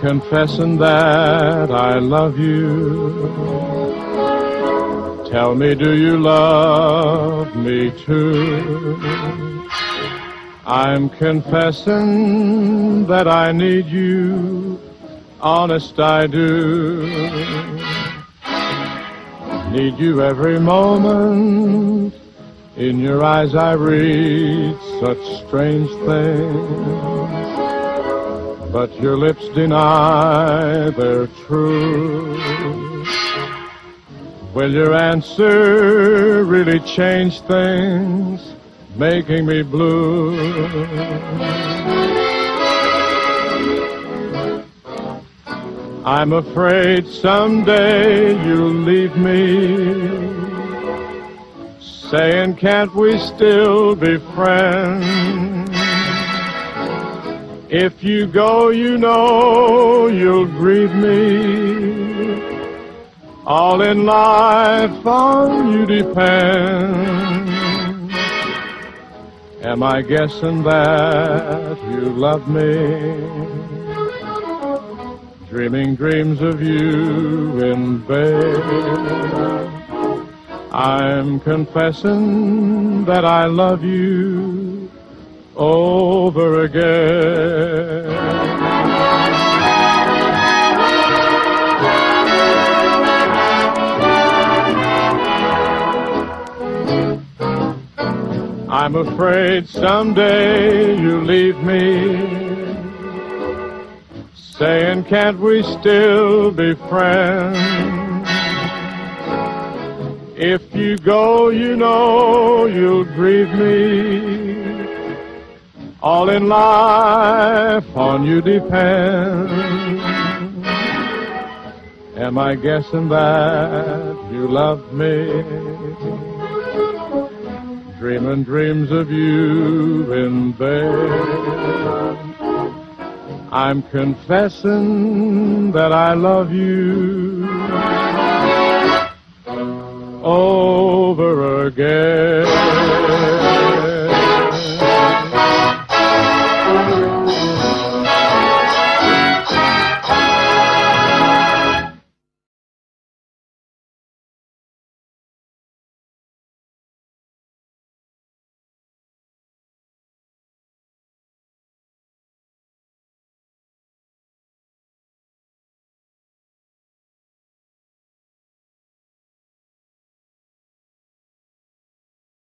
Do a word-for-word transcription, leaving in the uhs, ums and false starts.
confessing that I love you. Tell me, do you love me too? I'm confessing that I need you, honest I do. Need you every moment. In your eyes I read such strange things, but your lips deny they're true. Will your answer really change things, making me blue? I'm afraid someday you'll leave me, saying, can't we still be friends? If you go, you know you'll grieve me. All in life on you depends. Am I guessing that you love me? Dreaming dreams of you in bed. I'm confessing that I love you over again. I'm afraid someday you'll leave me, saying, can't we still be friends? If you go, you know you'll grieve me. All in life on you depends. Am I guessing that you love me? Dreaming dreams of you in bed. I'm confessing that I love you over again.